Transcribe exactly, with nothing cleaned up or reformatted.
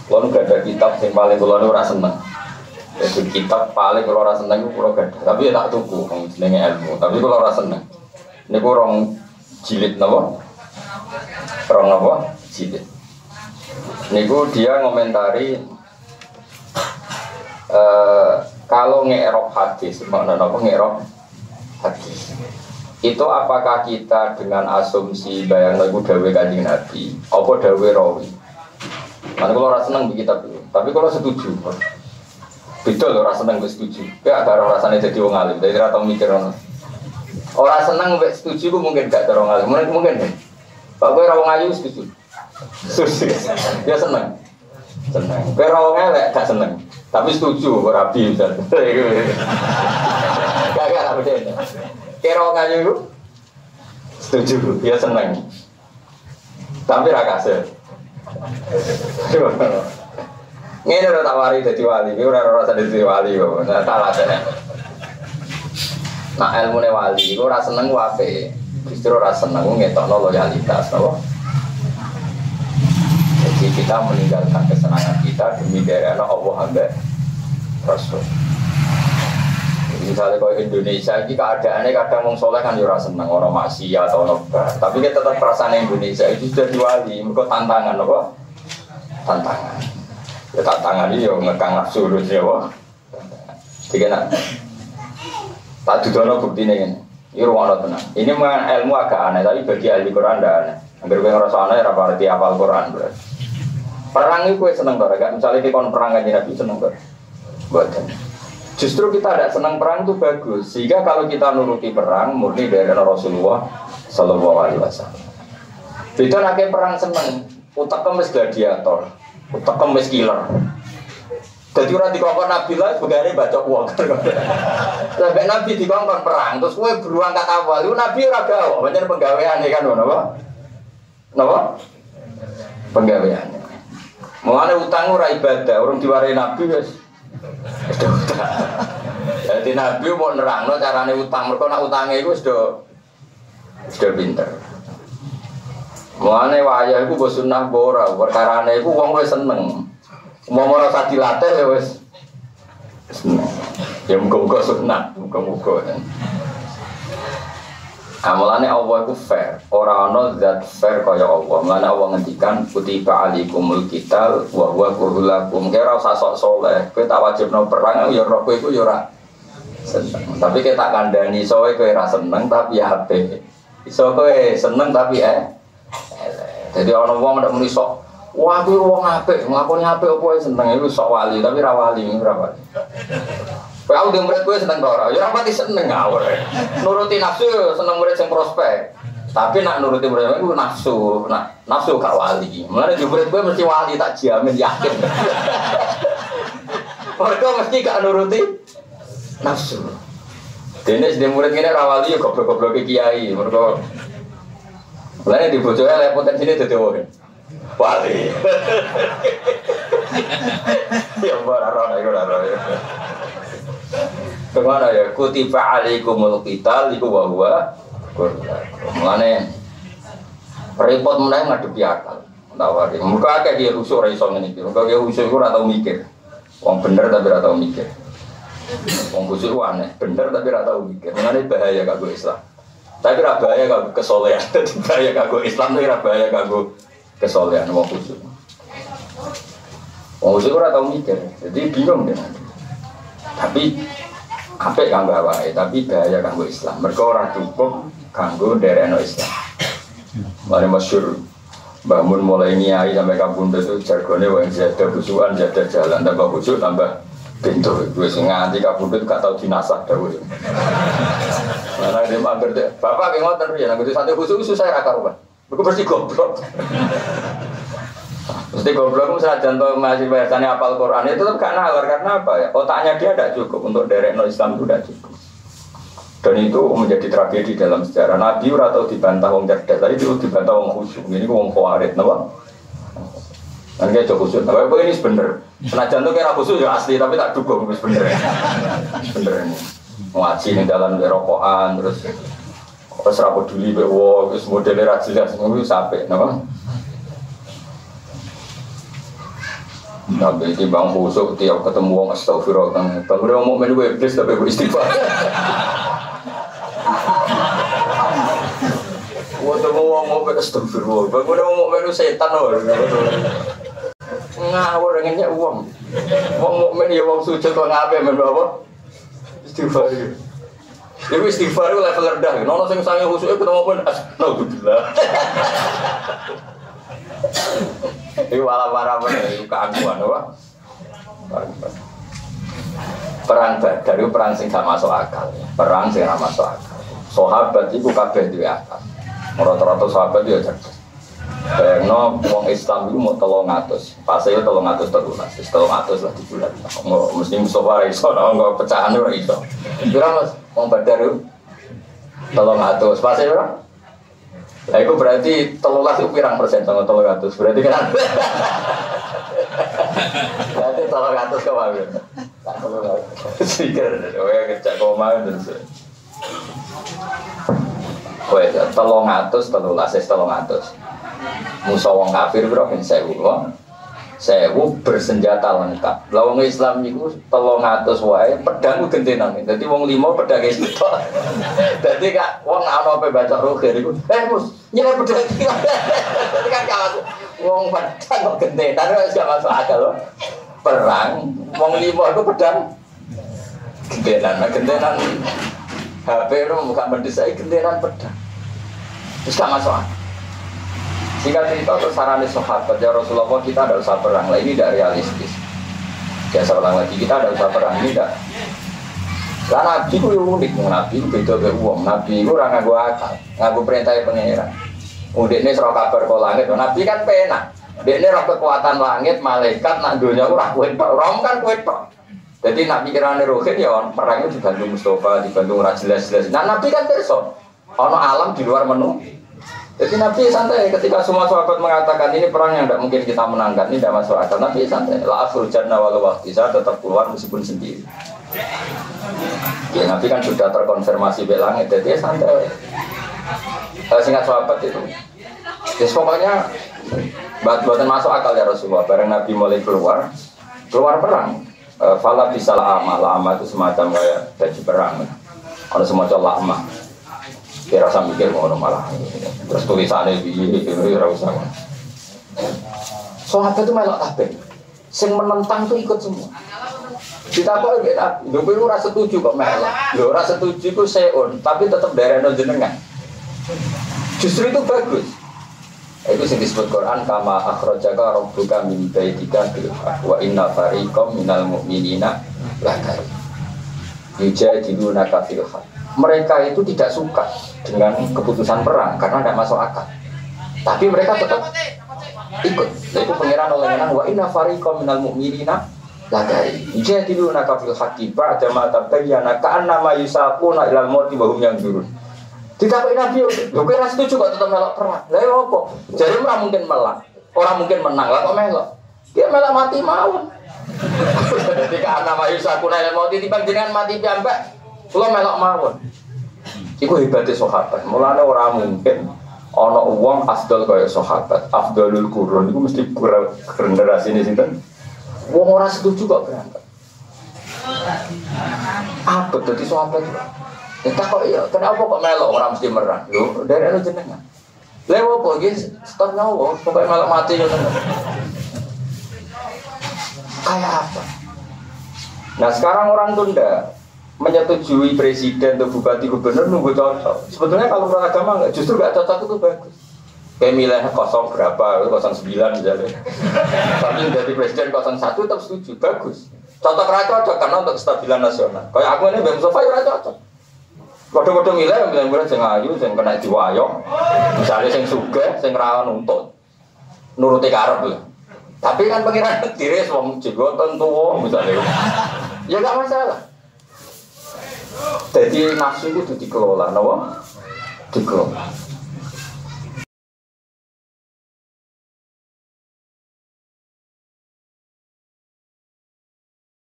Kalau nggak ada kitab yang paling kalau nu rasa seneng. Itu kitab paling kalau rasa seneng itu kalau gak ada. Tapi ya tak tuku, jenenge ilmu. Tapi kalau rasa seneng, ini kurang jilid napa? Kurang apa? Jilid. Niku dia ngomentari uh, kalau ngerok hadis, makna apa ngerok hadis? Itu apakah kita dengan asumsi bayang lagu dawe kanjeng Nabi, apa dawe rawi? Mana kalau rasa seneng di kitab itu, tapi kalau setuju, beda loh rasa seneng gue setuju. Kayak ada orang rasanya jadi wong alim, jadi rata mikir orang. Orang seneng gue setuju, gue mungkin gak ada orang alim, mungkin mungkin nih. Pak gue orang ayu setuju, setuju, dia seneng, seneng. Gue orang elek gak seneng, tapi setuju, gue rapi misalnya. Gak gak apa deh. Kayak orang ayu setuju, dia seneng, tapi rakasih. Ini udah tak wali jadi wali, ini udah rasa jadi wali kok, nggak salah deh. Nah ilmu ne wali, itu rasa seneng wape, justru rasa seneng ngetokno loyalitas, no? Jadi kita meninggalkan kesenangan kita demi daerah Allah hamba Rasul. Misalnya kalau Indonesia ini keadaannya kadang orang soleh kan jurah seneng orang maksiat atau nobar, tapi kita tetap perasaan Indonesia itu sudah diwali, mereka tantangan apa? Tantangan. Ya tantangan ini yang ngekang nafsu dulu ya wah. Jadi nak tak dudono bukti ini, ini ruang tenang. Ini memang ilmu agak aneh, tapi bagi ahli Quran tidak aneh. Hampir gue ngerasa aneh, apa arti hafal Quran berarti. Perang itu gue seneng banget, misalnya di kon perang aja Nabi seneng banget. Buatnya. Justru kita tidak senang perang itu bagus, sehingga kalau kita nuruti perang murni dari Rasulullah Sallallahu Alaihi Wasallam. Beda nak perang seneng, utak kemes gladiator, utak kemes killer. Jadi orang dikongkon Nabi lah, sebagai baca uang. Sampai Nabi dikongkon perang, terus gue beruang kata awal, itu Nabi ora gawe, banyak penggawean kan, apa? Apa? Penggawean. Mulane utang ora ibadah, orang diwarai Nabi guys. Jadi Nabi mau nerangno carane utang, mereka nak utangnya itu sudah sudah pinter. Mulane wayah itu bos sunnah bora, perkarane itu wong wis seneng. Mau merasa dilatih ya wis seneng. Ya muga-muga sunnah, muga-muga. Amalane Allah itu fair, ora ana zat fair kaya Allah. Mulane Allah ngendikan kutiba alaikumul qital wa huwa kurhul lakum. Kira usah sok saleh, kowe tak wajibno perang ya roh kowe iku ya ora seneng. Tapi kowe tak kandhani sowe kowe ora seneng tapi apik. Iso kowe seneng tapi eh. Jadi ana wong ndak muni sok, wah kuwi wong apik, nglakoni apik opo seneng iku sok wali tapi ra wali, ora wali. Kowe udah murid gue seneng ora, ya ora pati seneng ngawur. Nuruti nafsu seneng murid sing prospek. Tapi nak nuruti murid gue nafsu, nak nafsu gak wali. Mulane di murid gue mesti wali tak jamin yakin. Mereka mesti gak nuruti nafsu. Dene di murid ngene ra wali yo goblok-goblok kiai, mergo mulane di bojoke lek potensine dadi wong. Wali. Ya ora ora ora ora. Kemana ya? Kutiba alaikumul qital iku wa huwa mulane repot mulai ngadepi akal. Tawari. Muga akeh dia rusuk ora iso ngene iki. Muga dia rusuk ora tau mikir. Wong bener tapi ora tau mikir. Wong rusuk ku aneh, bener tapi ora tau mikir. Mulane bahaya kanggo Islam. Tapi ora bahaya kanggo kesolehan. Bahaya kanggo Islam tapi ora bahaya kanggo kesolehan wong rusuk. Wong rusuk ora tau mikir. Jadi bingung dia. Tapi apik kanggo awake, tapi bahaya kanggo Islam. Mergo ora cukup kanggo nderekno Islam. Mari masyhur Mbah Mun mulai nyai sampai kabundut itu jargone wong jadah busukan, jadah jalan tambah busuk tambah pintu. Wis nganti kabundut gak tau dinasah dawuh. Lah nek mampir Bapak ki ngoten riyen anggere sate busuk susah ra karuan. Mergo mesti goblok. Mesti goblok itu saja untuk masih bahasanya hafal Quran itu tetap gak nalar karena apa ya? Otaknya dia tidak cukup untuk derek no Islam itu tidak cukup. Dan itu menjadi tragedi dalam sejarah. Nabi atau dibantah wong cerdas, tadi itu dibantah wong khusyuk. Ini wong khawarid, napa? Dan kayak jauh khusyuk. Tapi ini sebenar. Senajan itu kira khusyuk ya asli, tapi tak dukung sebenar. Sebenar ini. Ngaji nih dalam rokokan terus terus rapor dulu bewo, terus modelnya rajin, semua itu sampai, napa? Tapi di bang khusuk tiap ketemu wong astagfirullah kan. Bang udah mau menu iblis tapi gue istighfar. Waktu mau mau menu astagfirullah. Bang udah mau menu setan loh. Ngawur dengannya uang. Wong mukmin ya wong sujud kok ngape menu apa? Istighfar. Iku istighfar itu level rendah. Nono sing sange khusuke ketemu pun astagfirullah. Iku wala-wala itu keagungan apa? Perang Badar itu perang sing gak masuk akal. Perang sing gak masuk akal. Sahabat itu kabeh duwe akal. Rata-rata sahabat itu ya cerdas. Bayangno wong Islam itu mau telung atus, pas itu telung atus terulas, telung atus lah di bulan. Mesti Mustafa iso, nggak pecahan ora iso. Kira mas, wong Badar itu telung atus, pas itu lah. Nah itu berarti telulas itu pirang persen sama telung atus, berarti kan? Berarti telung atus kemana? Tak telung atus. Sikir, saya kerja koma terus. Wes, telung atus, telulas, telung atus. Musa wong kafir bro kan sewu wong sewu bersenjata lengkap. Lah wong Islam niku telung atus wae pedang gentenan. Dadi wong lima pedang itu. Dadi kak wong ana apa baca roger iku. Eh Mus, nyileh pedang iki. Dadi kan kawan wong pedang kok gentenan wis gak masuk akal lho. Perang wong lima itu pedang gentenan. Nah gentenan H P ro bukan mendesak gentenan pedang. Wis gak masuk akal. Singkat cerita terus sarane sahabat ya Rasulullah kita ada usah perang lah ini tidak realistis. Biasa ulang lagi kita ada usah perang ini tidak. Karena Nabi itu unik, Nabi itu beda ke uang. Nabi itu orang ngaku akal, ngaku perintah pengeran. Udah ini serah kabar ke langit. Nabi kan penak. Dia ini roh kekuatan langit, malaikat, nak dunia itu rakuin pak. Rom kan kuit pak. Jadi Nabi kira rohin ya perangnya dibantu Mustafa, dibantu jelas-jelas. Nah Nabi kan person. Ono alam di luar menu. Jadi Nabi santai ketika semua sahabat mengatakan ini perang yang tidak mungkin kita menangkan, ini tidak masuk akal. Nabi santai, la akhul jannah walau waktu saya tetap keluar meskipun sendiri. Ya Nabi kan sudah terkonfirmasi di langit, jadi santai. Eh, singkat sahabat itu, jadi pokoknya buat-buatan masuk akal ya Rasulullah. Bareng Nabi mulai keluar, keluar perang. E, Fala bisa lama, lama itu semacam kayak baju perang. Ada semacam lama. Dia rasa mikir mau malah terus tulisannya di ini rasa. Sahabat itu melok kabeh. Sing menentang itu ikut semua. Ditakok ya, lho kowe ora setuju kok melok. Lho ora setuju ku seun, tapi tetap dareno jenengan. Justru itu bagus. Itu yang disebut Quran kama akhrajaka rabbuka min baitika bil haqq wa inna fariqam minal mu'minina lakar. Yujadilunaka fil haqq. Mereka itu tidak suka dengan keputusan perang karena tidak masuk akal. Tapi mereka tetap ikut. Itu pengiran oleh menang wa inna fariqam minal mu'minina lakari. Yujadilunaka fil haqqi ba'da ma tabayyana ka'annama yusaquna ilal mauti wa hum yanzurun. Ditakoki Nabi, lho kowe ra setuju kok tetep melok perang. Lah ya apa? Jare ora mungkin menang. Ora mungkin menang lah kok melok. Dia melok mati mawon. Dadi ka'annama yusaquna ilal mauti timbang jenengan mati piyambak. Kula melok mawon. Iku hebate sahabat. Mulane ora mungkin ana wong afdal kaya sahabat. Afdalul qurun iku mesti generasine sinten? Wong ora setuju kok berangkat. Apa dadi sahabat? Kita kok iya, kenapa kok melok ora mesti merang? Lho, dari anu jenengan. Lha opo iki stop nyawa, pokoke melok mati yo tenan. Kayak apa? Nah, sekarang orang tunda menyetujui presiden atau bupati gubernur nunggu cocok. Sebetulnya kalau beragama enggak, justru enggak cocok itu bagus. Kayak milih kosong berapa, kosong sembilan misalnya. Tapi jadi presiden kosong satu tetap setuju, bagus. Cocok ra cocok karena untuk kestabilan nasional. Kayak aku ini Bang Mustafa ya ra cocok. Padha-padha milih milih sing ayu, sing kena diwayong. Misalnya sing sugih, sing ra nuntut. Nuruti karep lho. Tapi kan pengiran diri wong jenggoten tuwa misalnya. Ya enggak masalah. Jadi nafsu itu dikelola, napa? Dikelola.